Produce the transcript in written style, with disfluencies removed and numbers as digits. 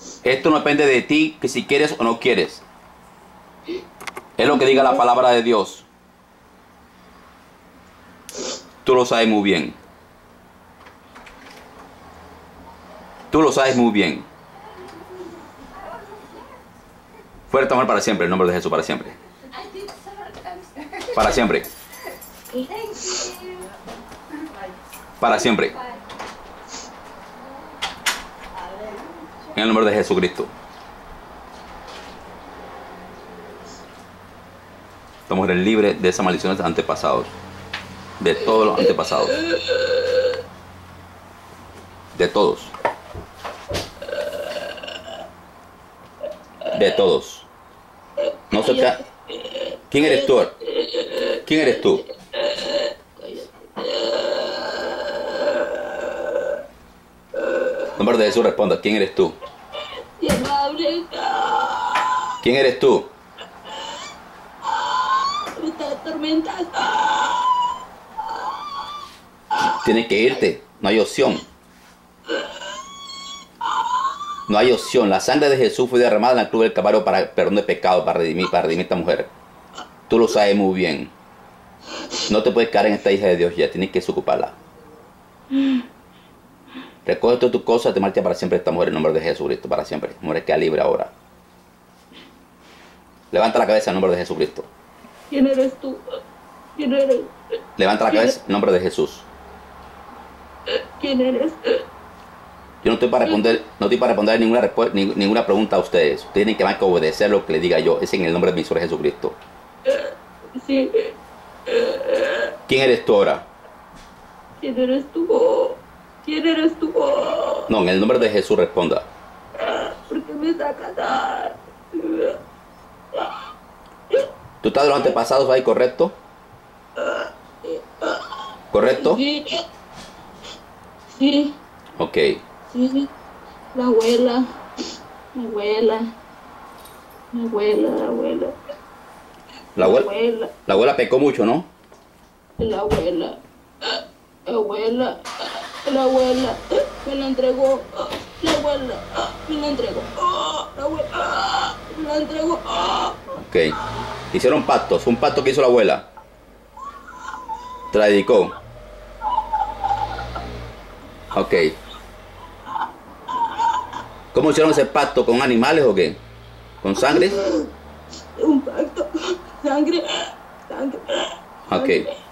Esto no depende de ti, que si quieres o no quieres. Es lo que diga la palabra de Dios. Tú lo sabes muy bien. Tú lo sabes muy bien. Fuerte amor para siempre, en el nombre de Jesús, para siempre. Para siempre. Para siempre. En el nombre de Jesucristo. Esta mujer es libre de esas maldiciones de antepasados. De todos los antepasados. De todos. De todos. No se te... ¿Quién eres tú? ¿Quién eres tú? En nombre de Jesús responda. ¿Quién eres tú? ¿Quién eres tú? Me está atormentando. Tienes que irte. No hay opción. No hay opción. La sangre de Jesús fue derramada en la cruz del Calvario para perdón de pecado, para redimir a esta mujer. Tú lo sabes muy bien. No te puedes quedar en esta hija de Dios ya. Tienes que desocuparla. Recoge todas tus cosas, te marcha para siempre esta mujer en nombre de Jesucristo, para siempre. Mujer queda libre ahora. Levanta la cabeza en nombre de Jesucristo. ¿Quién eres tú? ¿Quién eres? Levanta la cabeza en nombre de Jesús. ¿Quién eres? Yo no estoy para responder ninguna pregunta a ustedes. Tienen que más que obedecer lo que le diga yo. Es en el nombre de mi Señor Jesucristo. Sí. ¿Quién eres tú ahora? ¿Quién eres tú? ¿Quién eres tú? No, en el nombre de Jesús responda. ¿Por qué me sacas? ¿Tú estás de los antepasados ahí, correcto? ¿Correcto? Sí. Sí. Ok. Sí. La abuela. La abuela. La abuela, la abuela. La abuela pecó mucho, ¿no? La abuela. La abuela. La abuela. Me la entregó. La abuela. Me la entregó. La abuela. Me la entregó. Ok. Hicieron pactos. Un pacto que hizo la abuela. Te la dedicó. Ok. ¿Cómo hicieron ese pacto? ¿Con animales o qué? ¿Con sangre? Un pacto. Sangre. Sangre. Ok.